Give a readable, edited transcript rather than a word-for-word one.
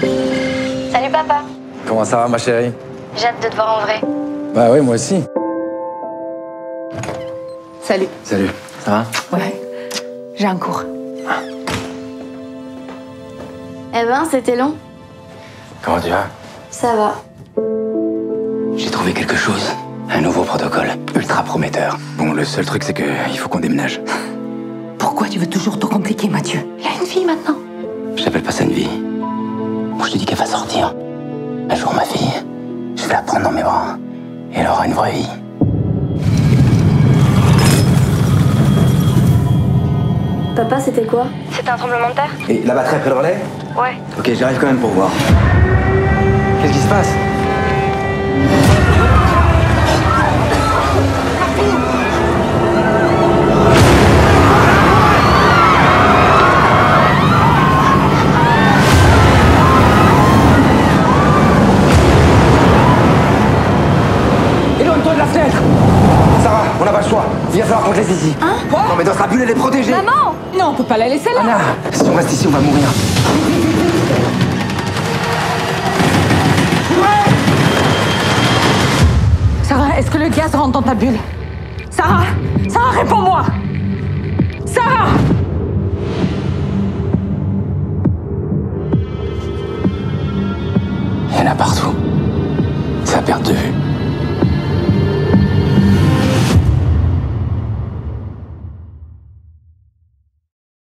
Salut papa. Comment ça va, ma chérie? J'ai hâte de te voir en vrai. Bah oui, moi aussi. Salut. Salut, ça va? Ouais. J'ai un cours. Eh ben, c'était long. Comment tu vas? Ça va. J'ai trouvé quelque chose. Un nouveau protocole, ultra prometteur. Bon, le seul truc, c'est que il faut qu'on déménage. Pourquoi tu veux toujours tout compliquer, Mathieu? Il a une fille maintenant. J'appelle pas ça une vie. Moi, je te dis qu'elle va sortir. Un jour, ma fille, je vais la prendre dans mes bras. Et elle aura une vraie vie. Papa, c'était quoi? C'était un tremblement de terre? Et la batterie a pris le relais? Ouais. Ok, j'arrive quand même pour voir. Qu'est-ce qui se passe? Éloigne-toi de la fenêtre! Sarah, on n'a pas le choix. Il va falloir qu'on te laisse ici. Hein? Quoi? Non, mais dans sa bulle, elle est protégée. Maman! Non, on peut pas la laisser là. Anna, si on reste ici, on va mourir. Sarah, est-ce que le gaz rentre dans ta bulle? Sarah! Sarah, réponds-moi! Sarah! Il y en a partout. C'est à perte de vue.